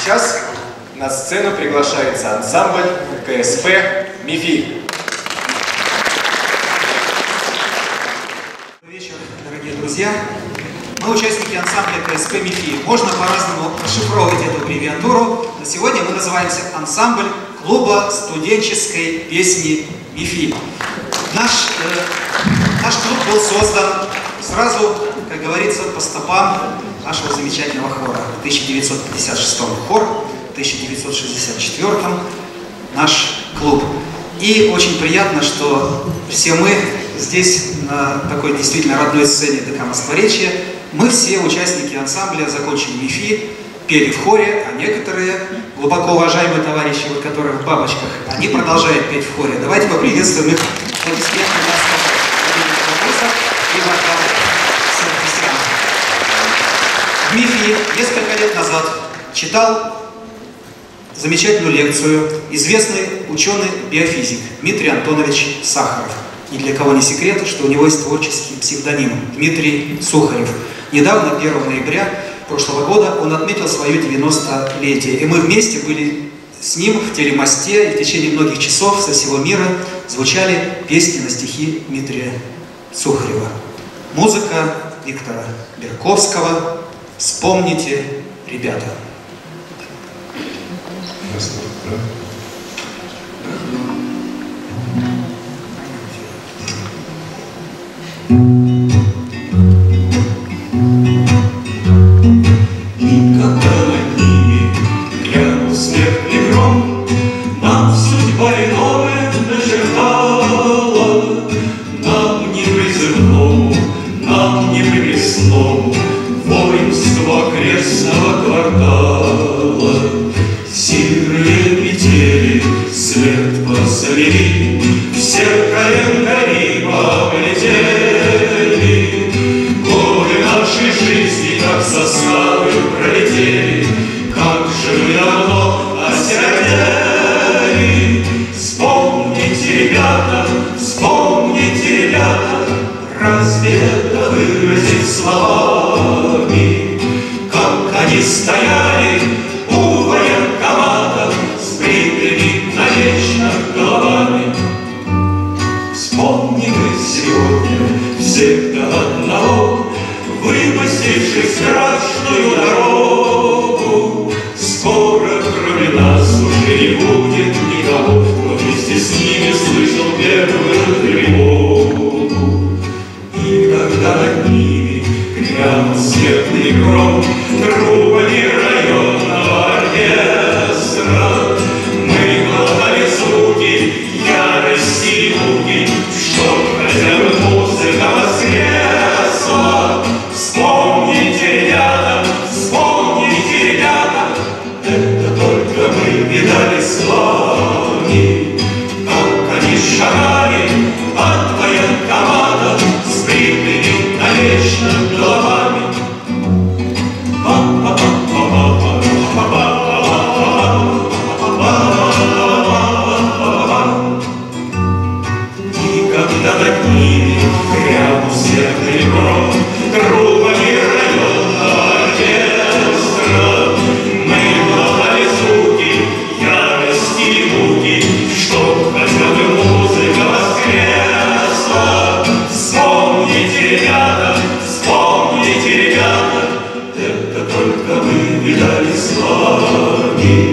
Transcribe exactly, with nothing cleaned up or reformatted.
Сейчас на сцену приглашается ансамбль ка эс пэ «МИФИ». Добрый вечер, дорогие друзья. Мы участники ансамбля ка эс пэ «МИФИ». Можно по-разному расшифровывать эту аббревиатуру, но сегодня мы называемся ансамбль клуба студенческой песни «МИФИ». Наш, э, наш клуб был создан сразу, как говорится, по стопам нашего замечательного хора. В тысяча девятьсот пятьдесят шестом хор, в тысяча девятьсот шестьдесят четвёртом наш клуб. И очень приятно, что все мы здесь, на такой действительно родной сцене ДК Москворечья, мы все участники ансамбля закончили МИФИ, пели в хоре, а некоторые глубоко уважаемые товарищи, вот которые в бабочках, они продолжают петь в хоре. Давайте поприветствуем их аплодисментами и вокал Саркисяна. В МИФИ несколько лет назад читал замечательную лекцию известный ученый-биофизик Дмитрий Антонович Сахаров. Ни для кого не секрет, что у него есть творческий псевдоним Дмитрий Сухарев. Недавно, первого ноября прошлого года, он отметил свое девяностолетие. И мы вместе были с ним в телемосте, и в течение многих часов со всего мира звучали песни на стихи Дмитрия Сухарева. Музыка Виктора Берковского. Вспомните, ребята. Воинство крестного квартала, сирые метели, свет посолили, все календари облетели. Годы нашей жизни, как составы, пролетели, как же мы давно осиротели. Вспомните, ребята, вспомните, ребята, разве это выразить словами? Как они стояли у военкоматов с бритыми навечно головами. Вспомним мы сегодня всех до одного, выпустивших страшную дорогу. Скоро кроме нас уже не будет никого, кто вместе с ними слышал первую тревогу. И когда над ними грянул светлый гром трубами районного оркестра, мы глотали звуки ярости и муки, чтоб хотя бы музыка воскресла. Вспомните, ребята, вспомните, ребята, это только мы видали с вами, как они шагали от военкомата с бритыми навечно головами. И когда над ними грянул светлый гром трубами районного оркестра, мы глотали звуки ярости и муки, чтоб хотя бы музыка воскресла. Вспомните, ребята, вспомните, ребята, это только мы видали с вами.